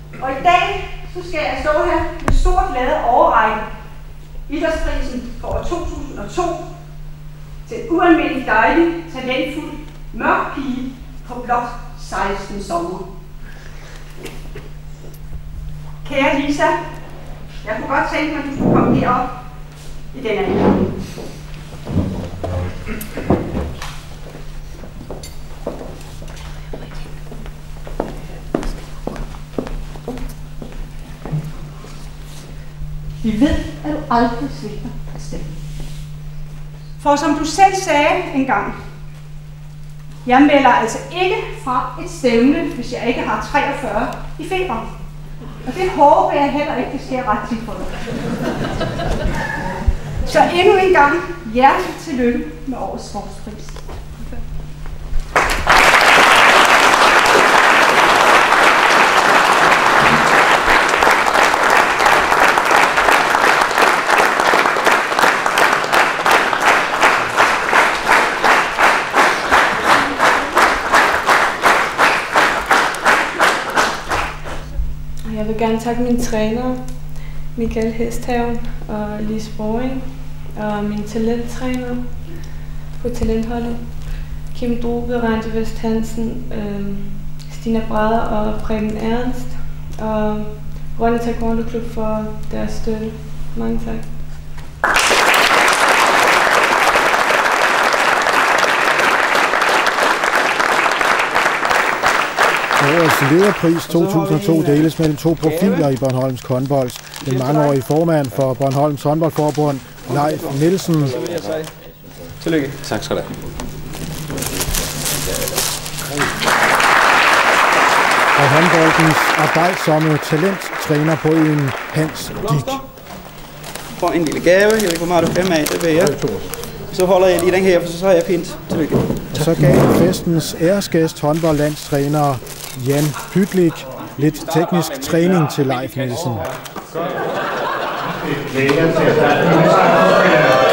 Og i dag så skal jeg stå her med stor glæde overrække idrætsprisen for år 2002 til en ualmindelig dejlig, talentfuld, mørk pige på blot 16 sommer. Kære Lisa, jeg kunne godt tænke mig, at du skulle komme herop i denne anledning. Vi ved, at du aldrig svigter at stemme. For som du selv sagde engang, jeg melder altså ikke fra et stævne, hvis jeg ikke har 43 i feberen. Og det håber jeg heller ikke, det sker ret tit for dig. Så endnu en gang, hjertelig tillykke med årets sportspris. Jeg vil gerne takke mine trænere, Michael Hesthaven og Lise Boring, og mine talenttræner på talentholdet, Kim Drobe, Randi Vest Hansen, Stina Brader og Preben Ernst, og Rønne Taekwondo Klub for deres støtte. Mange tak. Årets lederpris 2002 deles mellem to profiler i Bornholms håndbold. Den mangeårige formand for Bornholms håndboldforbund, Leif Nielsen. Tillykke. Tak skal du have. Og håndboldens arbejdsomme talenttræner på en Hans Dik. For en lille gave, jeg ved ikke, hvor meget du kan af, det ved jeg. Så holder jeg lige den her, for så er jeg fint. Tillykke. Og så gav festens æresgæst håndboldlandstræner Jan Pytlik lidt teknisk træning til Leif Nielsen.